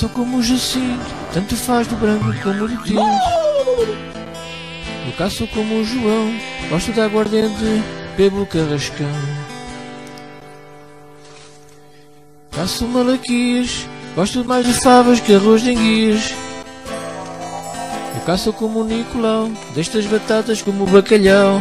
sou como o Jacinto, tanto faz do branco como do tinto. Eu cá sou como o João, gosto de aguardente, bebo carrascão. Cá sou Malaquias, gosto mais de favas que arroz de enguias. Eu cá sou como o Nicolau, destas batatas como o bacalhau.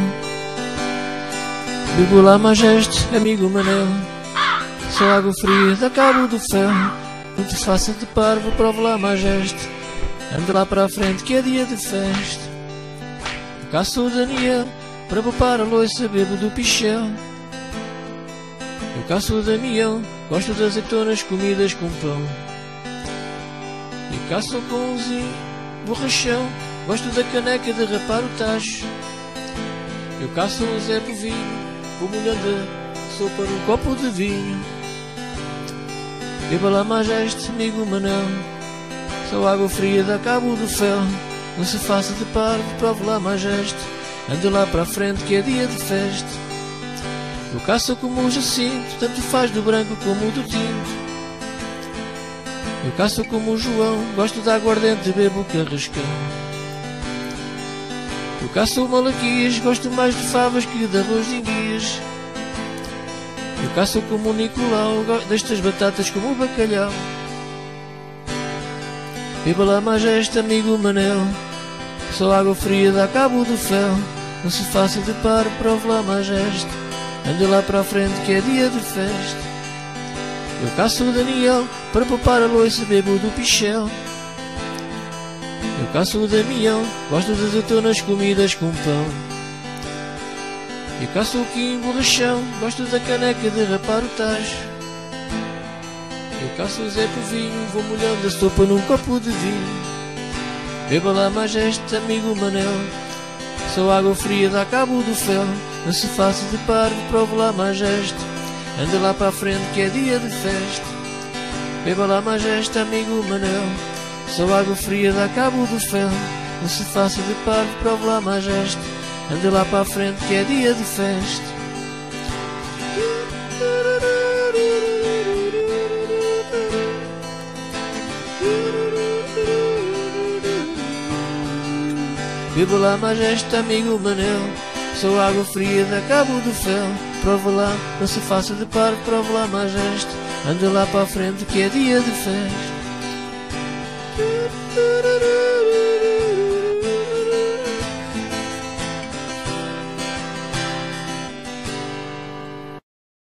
Bebo lá Majeste, amigo Manel, só água fria da Cabo do Ferro. Não te faça de parvo, provo lá Majeste, anda lá para a frente que é dia de festa. Eu cá sou o Daniel, para poupar a loiça bebo do pichel. Eu cá sou o Damião, gosto de azeitonas comidas com pão. Eu cá sou com o Zinho, borrachão, gosto da caneca de rapar o tacho. Eu cá sou o Zé Povinho, vou molhando a sopa num copo de vinho. Beba lá Majeste, amigo Manel, só água fria da Cabo do Fel. Não se faça de parvo, prove lá Majeste, ande lá para a frente que é dia de festa. Eu cá sou como o Jacinto, tanto faz do branco como do tinto. Eu cá sou como o João, gosto de aguardente, bebo carrascão. Eu cá sou o Malaquias, gosto mais de favas que de arroz de enguias. Eu cá sou como o Nicolau, destas batatas como o bacalhau. Beba lá Majeste, amigo Manel, só água fria da Cabo do Fel. Não se faça de par, prove lá Majeste, ande lá para a frente que é dia de festa. Eu cá sou o Daniel, para poupar a loiça bebo do pichel. Eu cá sou o Damião, gosto de azeitonas comidas com pão. Eu cá sou o Kim borrachão, gosto da caneca de rapar o tacho. Eu cá sou o Zé Povinho, vou molhando a sopa num copo de vinho. Beba lá Majeste, amigo Manel, só água fria da Cabo do Fel. Não se faça de parvo, prove lá Majeste, anda lá para a frente que é dia de festa. Beba lá Majeste, amigo Manel, só água fria da Cabo do Fel. Não se faça de parvo, prove lá Majeste, anda lá para a frente que é dia de festa. Beba lá Majeste, amigo Manel, só água fria da Cabo do Fel. Prova lá, não se faça de par, prova lá Majeste, anda lá para a frente que é dia de festa.